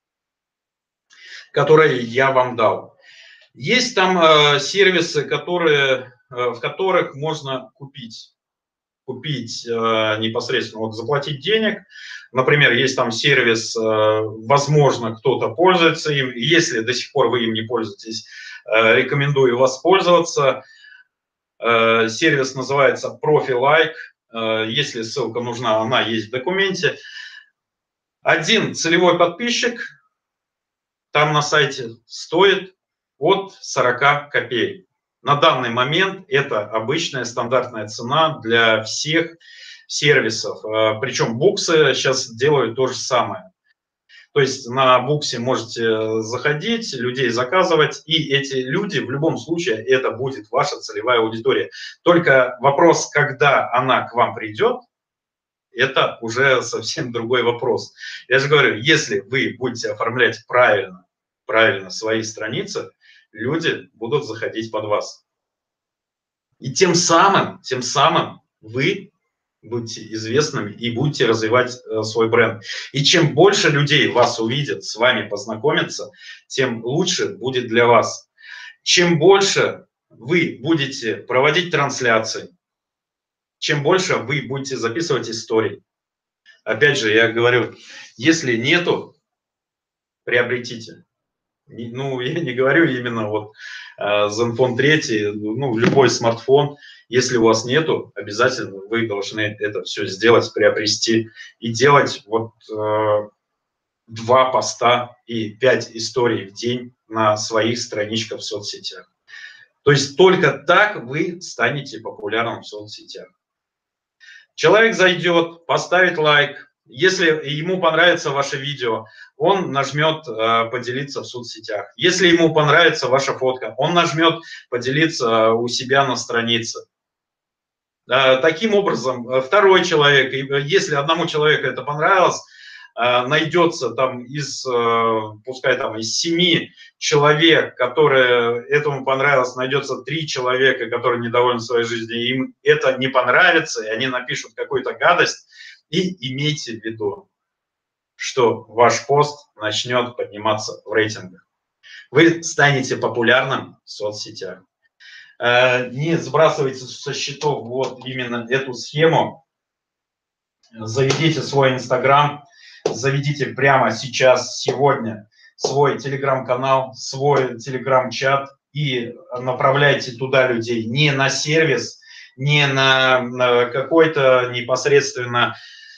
которые я вам дал. Есть там э, сервисы, которые, э, в которых можно купить, купить э, непосредственно, вот заплатить денег. Например, есть там сервис, э, возможно, кто-то пользуется им. Если до сих пор вы им не пользуетесь, э, рекомендую воспользоваться. Э, сервис называется ProfiLike. Если ссылка нужна, она есть в документе. Один целевой подписчик там на сайте стоит от сорока копеек. На данный момент это обычная стандартная цена для всех сервисов. Причем буксы сейчас делают то же самое. То есть на буксе можете заходить, людей заказывать, и эти люди в любом случае, это будет ваша целевая аудитория. Только вопрос, когда она к вам придет, это уже совсем другой вопрос. Я же говорю, если вы будете оформлять правильно, правильно свои страницы, люди будут заходить под вас. И тем самым, тем самым вы будете известными и будете развивать э, свой бренд. И чем больше людей вас увидят, с вами познакомятся, тем лучше будет для вас. Чем больше вы будете проводить трансляции, чем больше вы будете записывать истории. Опять же, я говорю, если нету, приобретите. Ну, я не говорю именно вот Zenfone три, ну, любой смартфон, если у вас нету, обязательно вы должны это все сделать, приобрести и делать вот э, два поста и пять историй в день на своих страничках в соцсетях. То есть только так вы станете популярным в соцсетях. Человек зайдет, поставит лайк. Если ему понравится ваше видео, он нажмет э, поделиться в соцсетях. Если ему понравится ваша фотка, он нажмет поделиться у себя на странице. Э, таким образом, второй человек, если одному человеку это понравилось, э, найдется там из, э, пускай там из семи человек, которые этому понравилось, найдется три человека, которые недовольны своей жизнью, им это не понравится, и они напишут какую-то гадость, и имейте в виду, что ваш пост начнет подниматься в рейтингах. Вы станете популярным в соцсетях. Не сбрасывайте со счетов вот именно эту схему. Заведите свой Инстаграм, заведите прямо сейчас, сегодня, свой Телеграм-канал, свой Телеграм-чат и направляйте туда людей не на сервис, не на, на какой-то непосредственно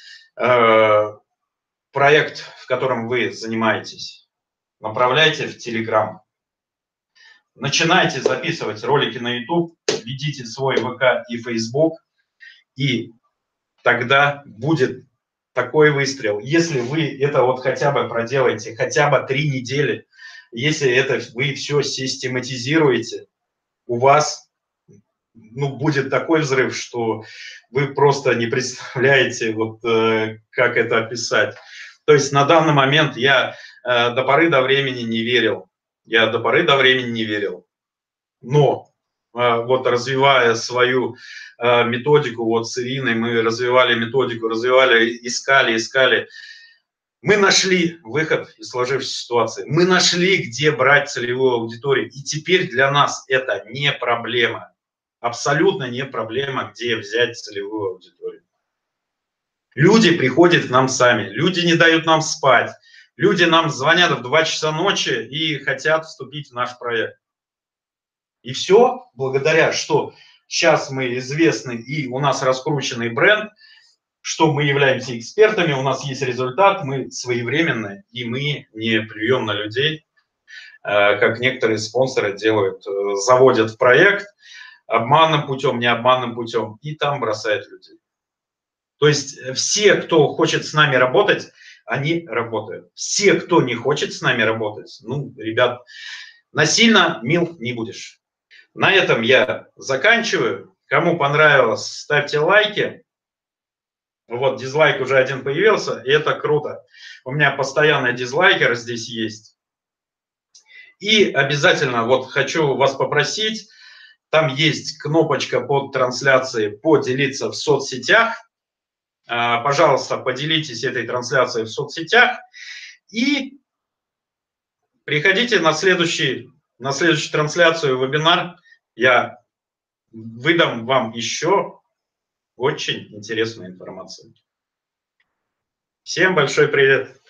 э, проект, в котором вы занимаетесь. Направляйте в Телеграм. Начинайте записывать ролики на YouTube, введите свой ВК и Facebook, и тогда будет такой выстрел. Если вы это вот хотя бы проделаете, хотя бы три недели, если это вы все систематизируете, у вас ну, будет такой взрыв, что вы просто не представляете, вот, э, как это описать. То есть на данный момент я э, до поры до времени не верил. Я до поры до времени не верил. Но вот развивая свою методику, вот с Ириной мы развивали методику, развивали, искали, искали. Мы нашли выход из сложившейся ситуации. Мы нашли, где брать целевую аудиторию. И теперь для нас это не проблема. Абсолютно не проблема, где взять целевую аудиторию. Люди приходят к нам сами. Люди не дают нам спать. Люди нам звонят в два часа ночи и хотят вступить в наш проект. И все благодаря, что сейчас мы известны и у нас раскрученный бренд, что мы являемся экспертами, у нас есть результат, мы своевременны, и мы не плюем на людей, как некоторые спонсоры делают, заводят в проект обманным путем, не обманным путем, и там бросают людей. То есть все, кто хочет с нами работать, они работают. Все, кто не хочет с нами работать, ну, ребят, насильно мил не будешь. На этом я заканчиваю. Кому понравилось, ставьте лайки. Вот дизлайк уже один появился, и это круто. У меня постоянно дизлайкеры здесь есть. И обязательно вот хочу вас попросить, там есть кнопочка под трансляцией «Поделиться в соцсетях». Пожалуйста, поделитесь этой трансляцией в соцсетях и приходите на, следующий, на следующую трансляцию, вебинар. Я выдам вам еще очень интересную информацию. Всем большой привет!